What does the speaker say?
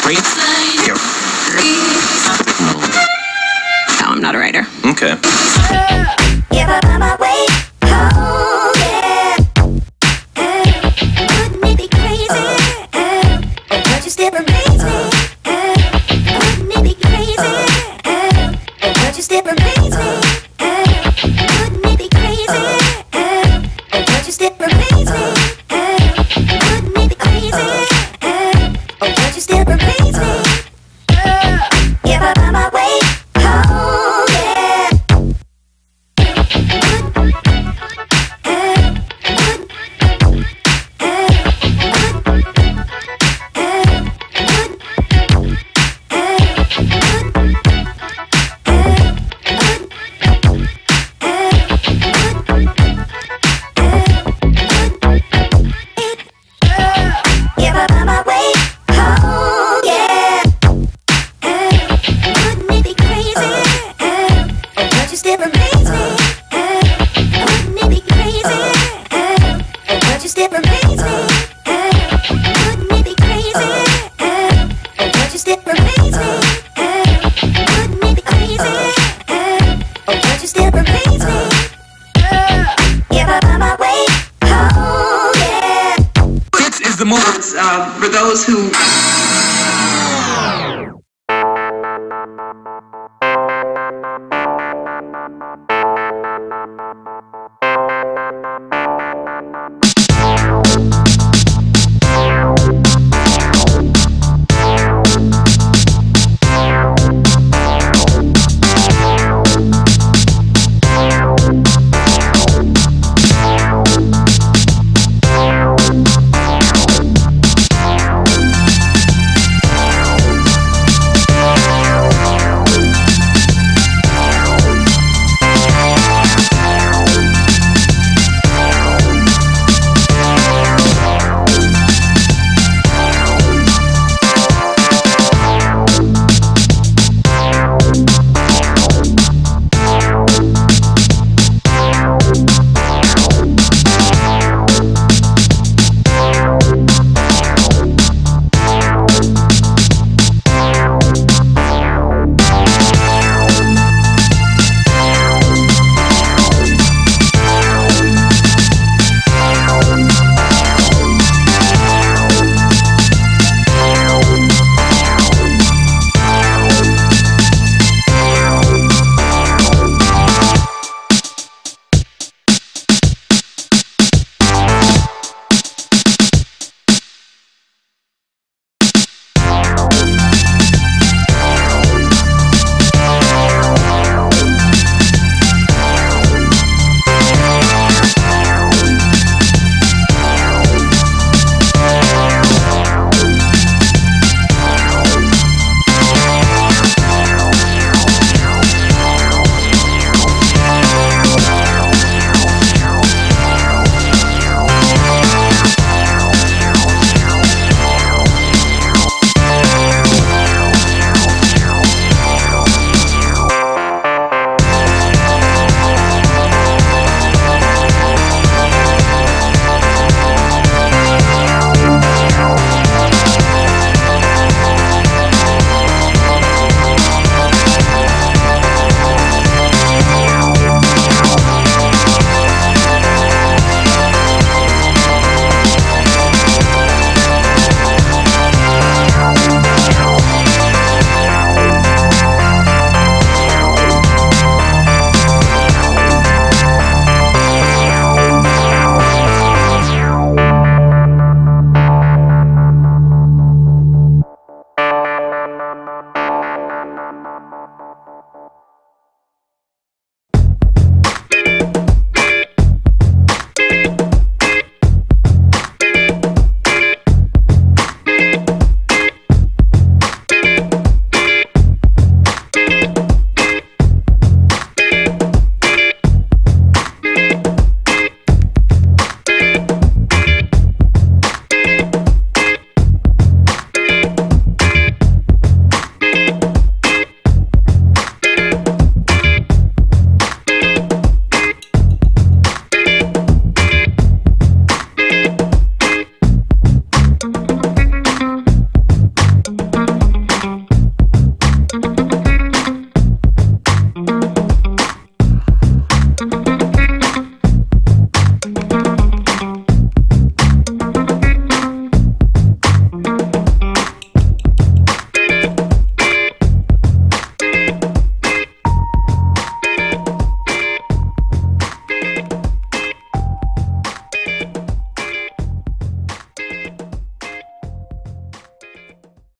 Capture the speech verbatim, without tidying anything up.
No, I'm not a writer. Okay. If I find my way home, yeah. Wouldn't it be crazy? Don't you still amaze me? Wouldn't it be crazy? Don't you still amaze me? Wouldn't it be crazy? Don't you still amaze me? Wouldn't it be crazy? Don't you still amaze me? If I find my way home, yeah. If I find my way home, yeah. Wouldn't it be crazy? Don't you still amaze me? Wouldn't it be crazy? Don't you still amaze me? Wouldn't it be crazy? Don't you still amaze me? Wouldn't it be crazy? Don't you still amaze me? If I find my way home, yeah. This is the movement uh, for those who